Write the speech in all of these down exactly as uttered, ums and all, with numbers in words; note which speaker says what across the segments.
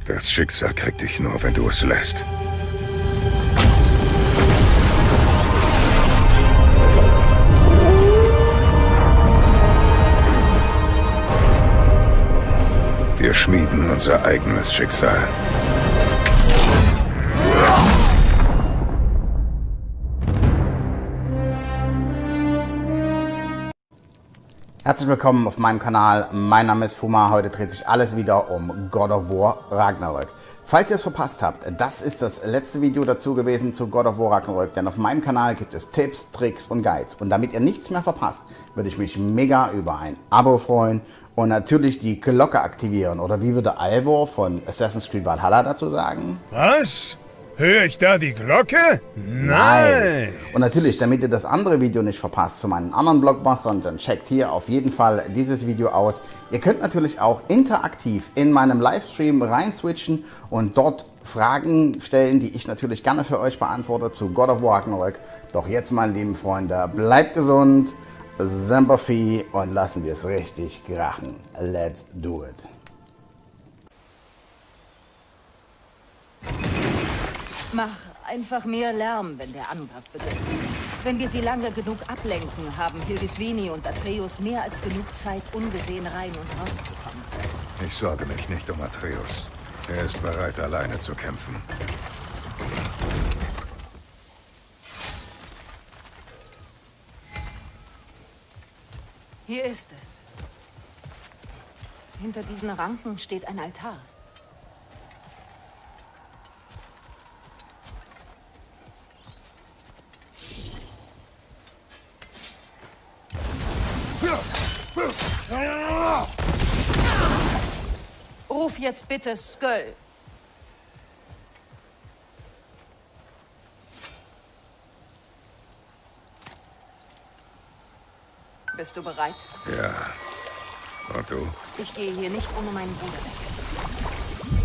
Speaker 1: Das Schicksal kriegt dich nur, wenn du es lässt. Wir schmieden unser eigenes Schicksal.
Speaker 2: Herzlich willkommen auf meinem Kanal. Mein Name ist Fuma. Heute dreht sich alles wieder um God of War Ragnarök. Falls ihr es verpasst habt, das ist das letzte Video dazu gewesen zu God of War Ragnarök, denn auf meinem Kanal gibt es Tipps, Tricks und Guides. Und damit ihr nichts mehr verpasst, würde ich mich mega über ein Abo freuen und natürlich die Glocke aktivieren. Oder wie würde Eivor von Assassin's Creed Valhalla dazu sagen?
Speaker 1: Was? Höre ich da die Glocke? Nein!
Speaker 2: Nice. Und natürlich, damit ihr das andere Video nicht verpasst zu meinen anderen Blockbustern, dann checkt hier auf jeden Fall dieses Video aus. Ihr könnt natürlich auch interaktiv in meinem Livestream rein switchen und dort Fragen stellen, die ich natürlich gerne für euch beantworte zu God of War Ragnarök. Doch jetzt, meine lieben Freunde, bleibt gesund, Semper Fi und lassen wir es richtig krachen. Let's do it!
Speaker 3: Mach einfach mehr Lärm, wenn der Angriff beginnt. Wenn wir sie lange genug ablenken, haben Hildisvini und Atreus mehr als genug Zeit, ungesehen rein und rauszukommen.
Speaker 1: Ich sorge mich nicht um Atreus. Er ist bereit, alleine zu kämpfen.
Speaker 3: Hier ist es. Hinter diesen Ranken steht ein Altar. Ruf jetzt bitte Sköll. Bist du bereit?
Speaker 1: Ja. Und du?
Speaker 3: Ich gehe hier nicht ohne meinen Bruder weg.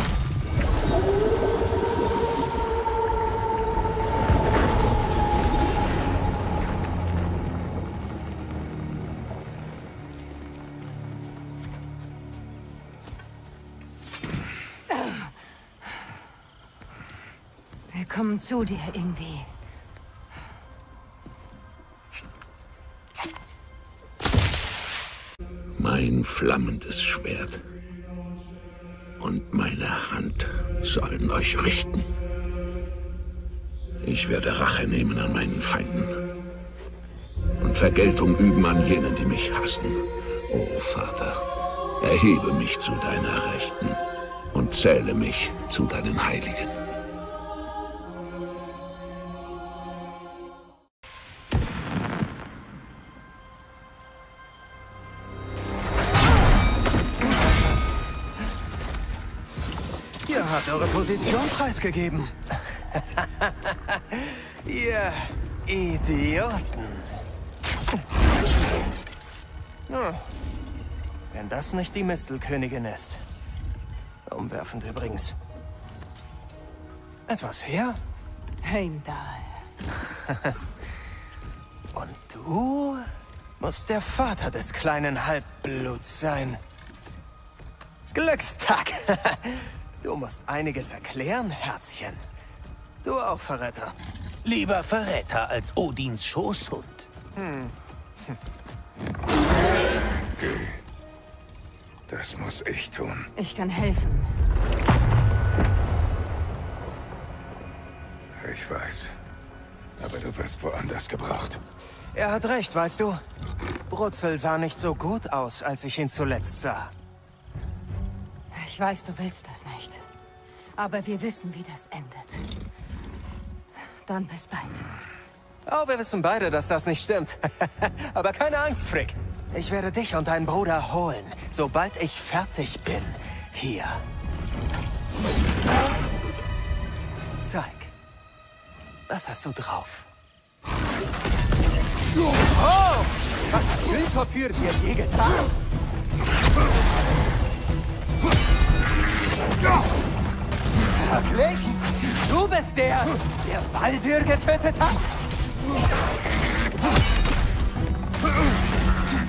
Speaker 3: Wir kommen zu dir, irgendwie.
Speaker 4: Mein flammendes Schwert und meine Hand sollen euch richten. Ich werde Rache nehmen an meinen Feinden und Vergeltung üben an jenen, die mich hassen. O Vater, erhebe mich zu deiner Rechten und zähle mich zu deinen Heiligen.
Speaker 5: Ihr habt eure Position preisgegeben. Ihr Idioten. Hm. Wenn das nicht die Mistelkönigin ist. Umwerfend übrigens. Etwas her?
Speaker 3: Heimdall.
Speaker 5: Und du musst der Vater des kleinen Halbbluts sein. Glückstag. Du musst einiges erklären, Herzchen. Du auch, Verräter.
Speaker 6: Lieber Verräter als Odins Schoßhund.
Speaker 5: Hm.
Speaker 1: Geh. Das muss ich tun.
Speaker 3: Ich kann helfen.
Speaker 1: Ich weiß. Aber du wirst woanders gebraucht.
Speaker 5: Er hat recht, weißt du. Brutzel sah nicht so gut aus, als ich ihn zuletzt sah.
Speaker 3: Ich weiß, du willst das nicht. Aber wir wissen, wie das endet. Dann bis bald.
Speaker 5: Oh, wir wissen beide, dass das nicht stimmt. Aber keine Angst, Frick. Ich werde dich und deinen Bruder holen, sobald ich fertig bin. Hier. Zeig. Was hast du drauf? Oh! Was hat Schildverpür dir je getan? Wirklich? Du bist der, der Baldur getötet hat?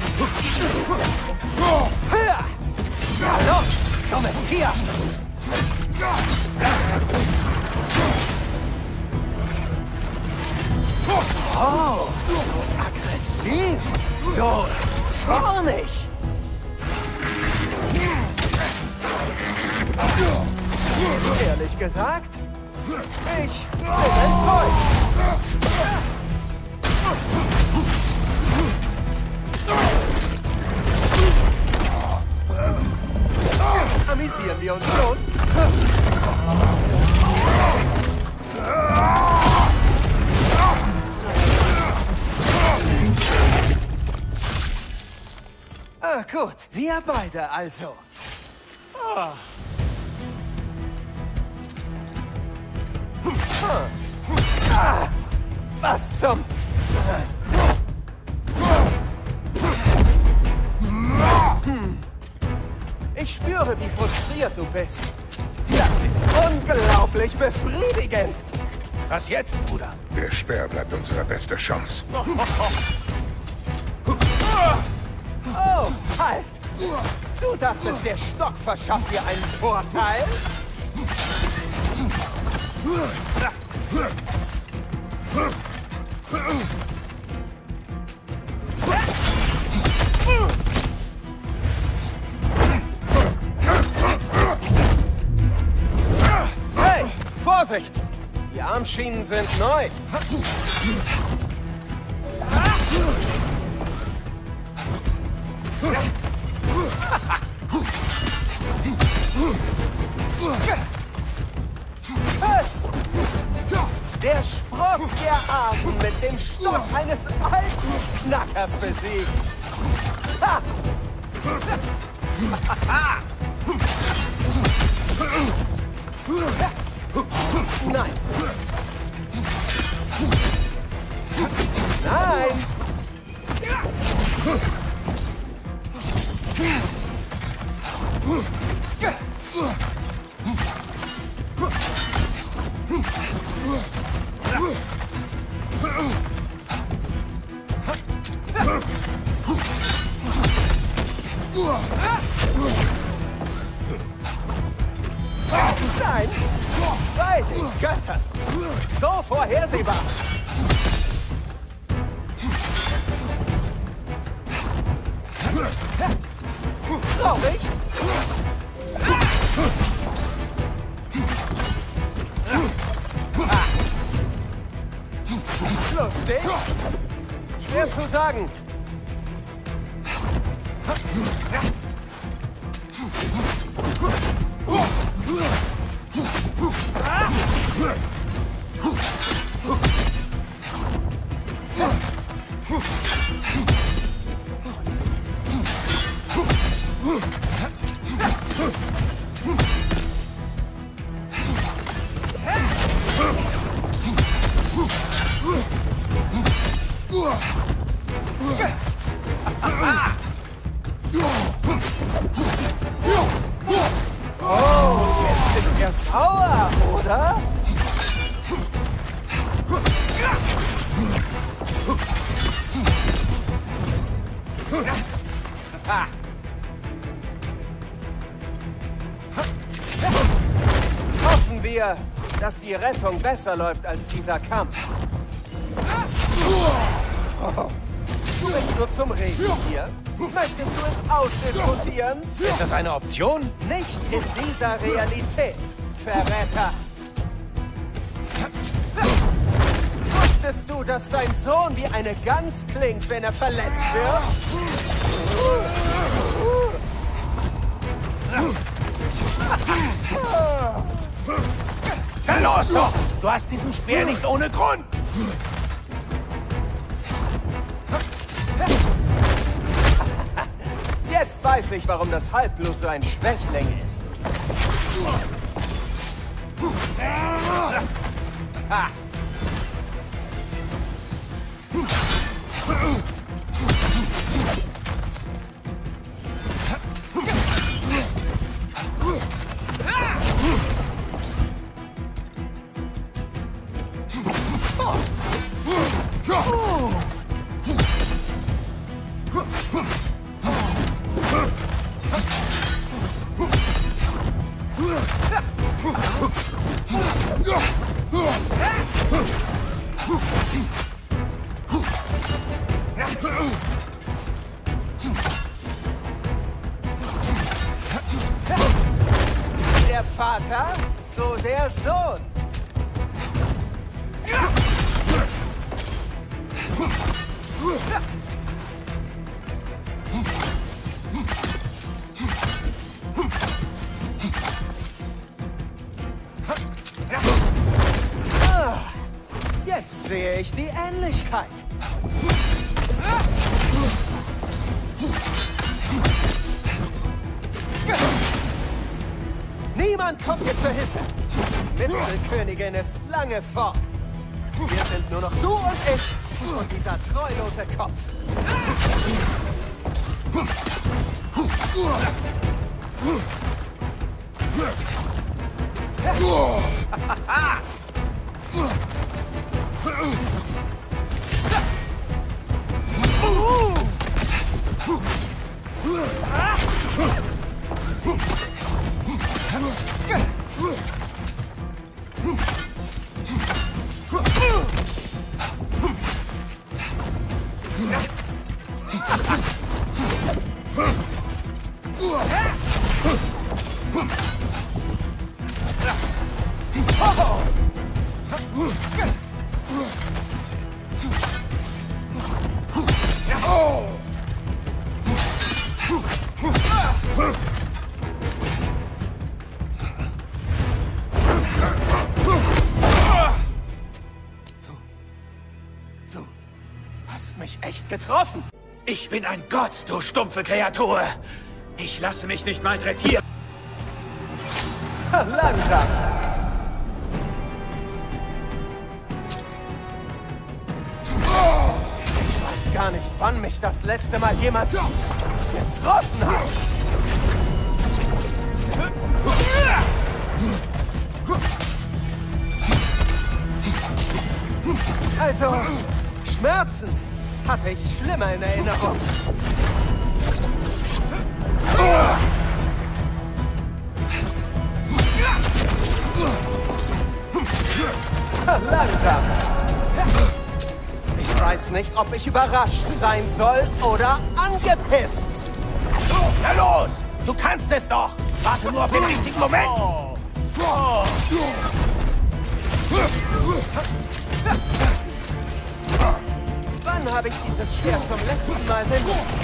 Speaker 5: Höher! Na los, dummes Tier! Oh, so aggressiv. So zornig. Ehrlich gesagt, ich bin enttäuscht. Amüsieren wir uns schon? Ah, gut. Wir beide also. Ah. Ah, was zum... Hm. Ich spüre, wie frustriert du bist. Das ist unglaublich befriedigend.
Speaker 6: Was jetzt, Bruder?
Speaker 1: Der Speer bleibt unsere beste Chance.
Speaker 5: Oh, halt! Du dachtest, der Stock verschafft dir einen Vorteil? Hey, Vorsicht! Die Armschienen sind neu. Was? Der Spross der Asen mit dem Stock eines alten Knackers besiegt. Ha! Nein. Nein. Nein! Bei den Göttern! So vorhersehbar! Traurig? Lustig? Schwer zu sagen. Oh, jetzt ist er sauer, oder? Hoffen wir, dass die Rettung besser läuft als dieser Kampf. Oh. Du bist nur zum Reden hier. Möchtest du es ausdiskutieren?
Speaker 6: Ist das eine Option?
Speaker 5: Nicht in dieser Realität, Verräter. Wusstest du, dass dein Sohn wie eine Gans klingt, wenn er verletzt wird?
Speaker 6: Verlos doch! Du hast diesen Speer nicht ohne Grund!
Speaker 5: Jetzt weiß ich, warum das Halbblut so ein Schwächling ist. Ha! Vater, so der Sohn. Jetzt sehe ich die Ähnlichkeit. Niemand kommt mir zur Hilfe. Mistelkönigin ist lange fort. Wir sind nur noch du und ich und dieser treulose Kopf. Du hast mich echt getroffen.
Speaker 6: Ich bin ein Gott, du stumpfe Kreatur. Ich lasse mich nicht malträtieren.
Speaker 5: Langsam. Ich weiß gar nicht, wann mich das letzte Mal jemand getroffen hat. Also, Schmerzen hatte ich schlimmer in Erinnerung. Langsam. Ich weiß nicht, ob ich überrascht sein soll oder angepisst.
Speaker 6: Na los! Du kannst es doch! Warte nur auf den richtigen Moment!
Speaker 5: Wann habe ich dieses Schwert zum letzten Mal benutzt?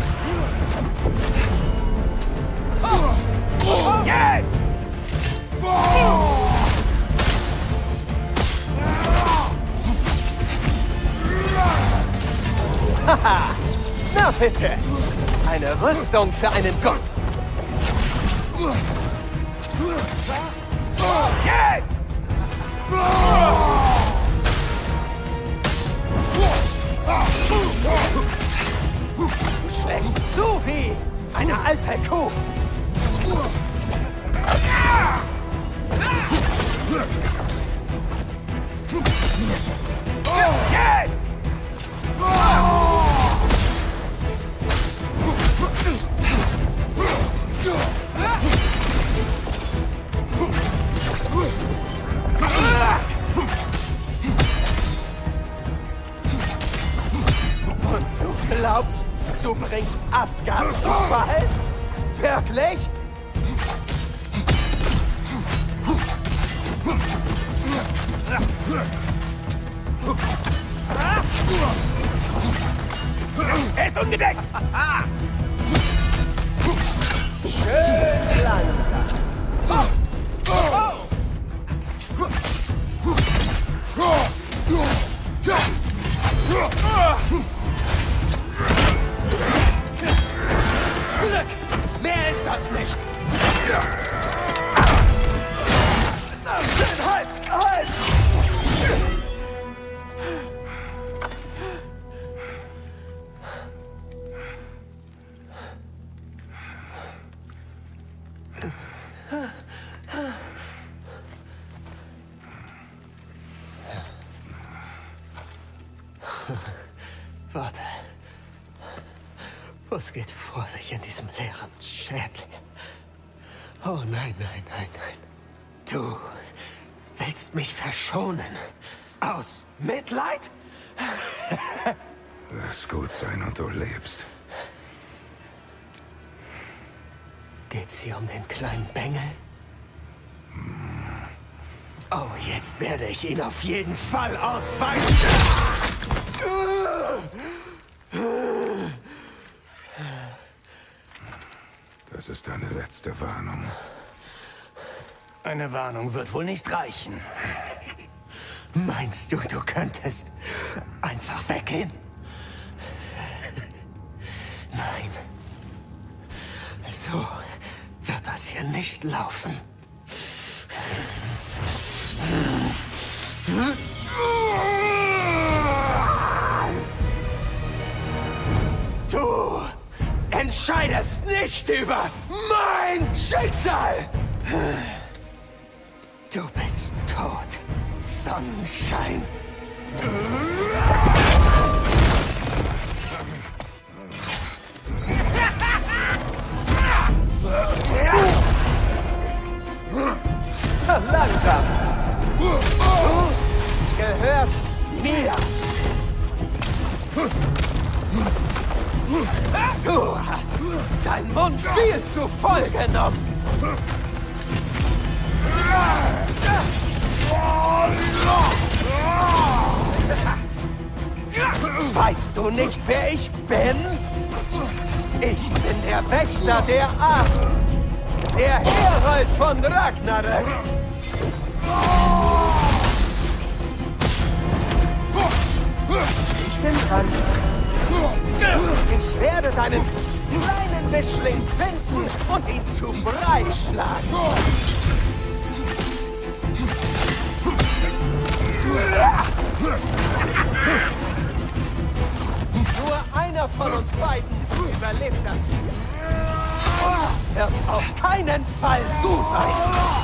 Speaker 6: Jetzt!
Speaker 5: Haha! Na bitte! Eine Rüstung für einen Gott!
Speaker 6: Jetzt!
Speaker 5: Du schlägst zu wie eine alte Kuh!
Speaker 6: Jetzt!
Speaker 5: Und du glaubst, du bringst Asgard zu Fall? Wirklich?
Speaker 6: Er ist ungedeckt!
Speaker 5: Schön langsam. Glück! Mehr ist das nicht! Halt! Halt! Warte. Was geht vor sich in diesem leeren Schädel? Oh nein, nein, nein, nein. Du willst mich verschonen? Aus Mitleid?
Speaker 1: Lass gut sein und du lebst.
Speaker 5: Geht's hier um den kleinen Bengel? Oh, jetzt werde ich ihn auf jeden Fall ausweichen.
Speaker 1: Das ist deine letzte Warnung.
Speaker 6: Eine Warnung wird wohl nicht reichen.
Speaker 5: Meinst du, du könntest einfach weggehen? Nein. So wird das hier nicht laufen. Du entscheidest nicht über mein Schicksal! Du bist tot, Sonnenschein. Langsam! Du gehörst mir! Du hast deinen Mund viel zu voll genommen! Weißt du nicht, wer ich bin? Ich bin der Wächter der Asen, der Herold von Ragnarök. Ich bin dran. Ich werde deinen kleinen Mischling finden und ihn zu Brei schlagen. Nur einer von uns beiden überlebt das. Und das wird auf keinen Fall du sein.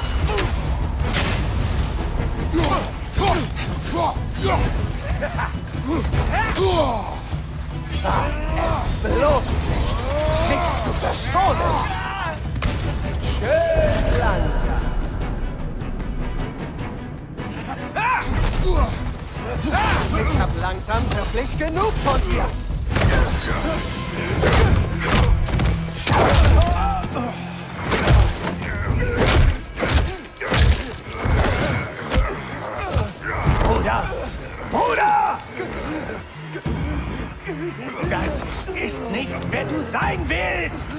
Speaker 5: Es bloß nicht, nicht zu verschonen. Schön langsam. Ich hab langsam wirklich genug von dir. Bruder! Bruder! Das ist nicht, wer du sein willst!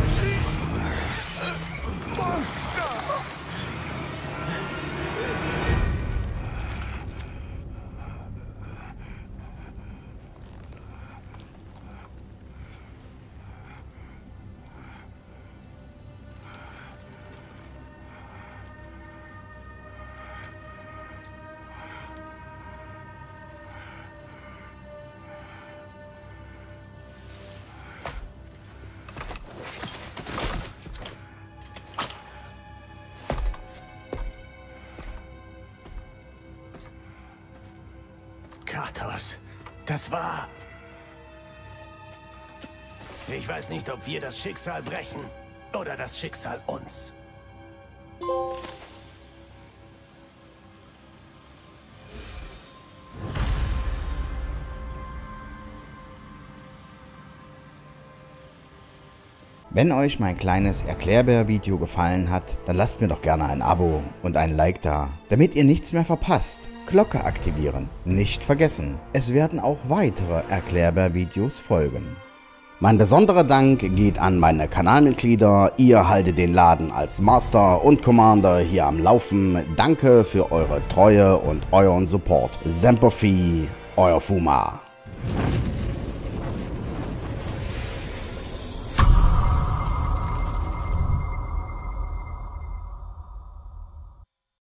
Speaker 5: Kratos, das war... Ich weiß nicht, ob wir das Schicksal brechen oder das Schicksal uns.
Speaker 2: Wenn euch mein kleines Erklärbär-Video gefallen hat, dann lasst mir doch gerne ein Abo und ein Like da, damit ihr nichts mehr verpasst. Glocke aktivieren, nicht vergessen. Es werden auch weitere Erklärbär-Videos folgen. Mein besonderer Dank geht an meine Kanalmitglieder. Ihr haltet den Laden als Master und Commander hier am Laufen. Danke für eure Treue und euren Support. Semper Fi, euer Fuma.